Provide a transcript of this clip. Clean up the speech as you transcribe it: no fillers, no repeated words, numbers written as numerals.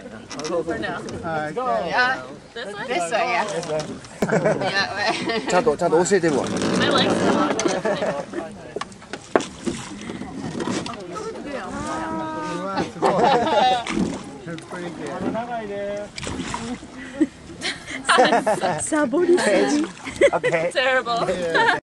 For now. Yeah. This way? This way, yeah. Yeah. ちゃんと教えてるわ。 My legs are long. Okay. Terrible.